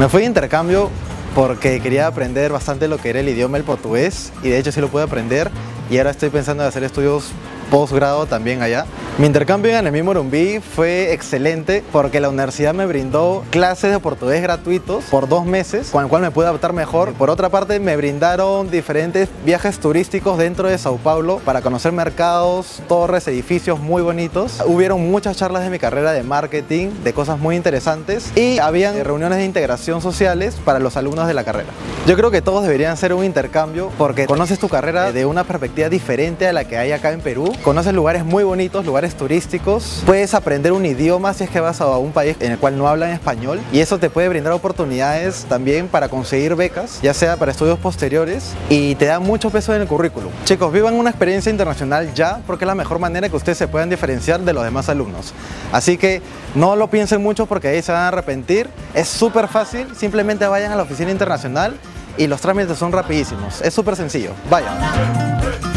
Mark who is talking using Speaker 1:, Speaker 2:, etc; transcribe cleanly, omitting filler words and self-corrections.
Speaker 1: Me fui de intercambio porque quería aprender bastante lo que era el idioma, el portugués, y de hecho sí lo pude aprender, y ahora estoy pensando en hacer estudios posgrado también allá. Mi intercambio en el Morumbí fue excelente porque la universidad me brindó clases de portugués gratuitos por 2 meses, con el cual me pude adaptar mejor. Por otra parte, me brindaron diferentes viajes turísticos dentro de Sao Paulo para conocer mercados, torres, edificios muy bonitos. Hubieron muchas charlas de mi carrera de marketing, de cosas muy interesantes, y habían reuniones de integración sociales para los alumnos de la carrera. Yo creo que todos deberían hacer un intercambio porque conoces tu carrera de una perspectiva diferente a la que hay acá en Perú. Conoces lugares muy bonitos, lugares turísticos, puedes aprender un idioma si es que vas a un país en el cual no hablan español, y eso te puede brindar oportunidades también para conseguir becas, ya sea para estudios posteriores, y te da mucho peso en el currículum. Chicos, vivan una experiencia internacional ya, porque es la mejor manera que ustedes se puedan diferenciar de los demás alumnos. Así que no lo piensen mucho porque ahí se van a arrepentir. Es súper fácil, simplemente vayan a la oficina internacional y los trámites son rapidísimos. Es súper sencillo. Vayan.